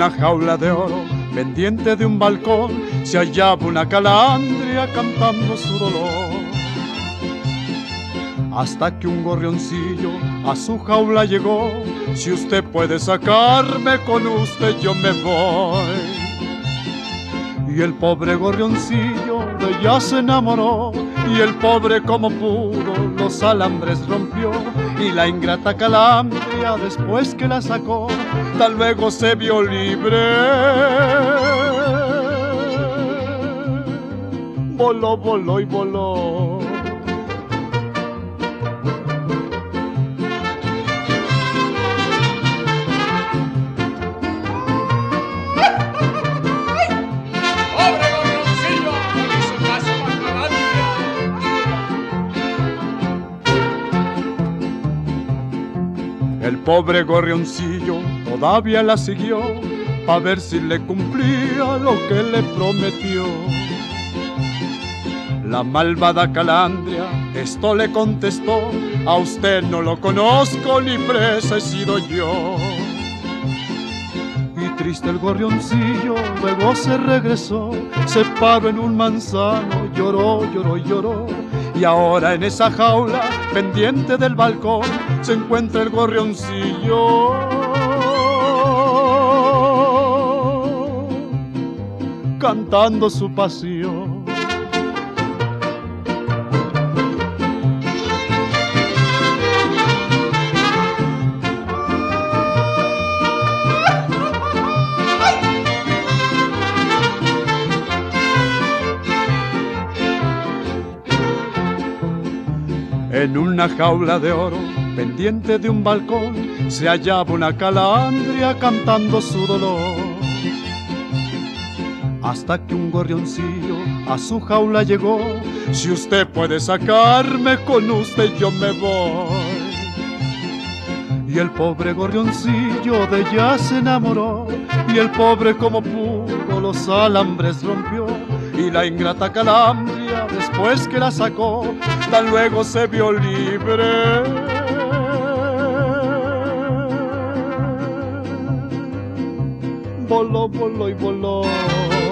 una jaula de oro, pendiente de un balcón, se hallaba una calandria cantando su dolor. Hasta que un gorrioncillo a su jaula llegó, si usted puede sacarme, con usted yo me voy. Y el pobre gorrioncillo de ella se enamoró, y el pobre como pudo los alambres rompió, y la ingrata calandria después que la sacó, tal luego se vio libre. Voló, voló y voló. El pobre gorrioncillo todavía la siguió, pa' ver si le cumplía lo que le prometió. La malvada calandria esto le contestó: a usted no lo conozco, ni presa he sido yo. Y triste el gorrioncillo luego se regresó, se paró en un manzano, lloró, lloró y lloró. Y ahora en esa jaula, pendiente del balcón, se encuentra el gorrioncillo, cantando su pasión. En una jaula de oro, pendiente de un balcón, se hallaba una calandria cantando su dolor. Hasta que un gorrioncillo a su jaula llegó: si usted puede sacarme, con usted yo me voy. Y el pobre gorrioncillo de ella se enamoró, y el pobre como pudo los alambres rompió, y la ingrata calandria después que la sacó, tan luego se vio libre. Voló, voló y voló.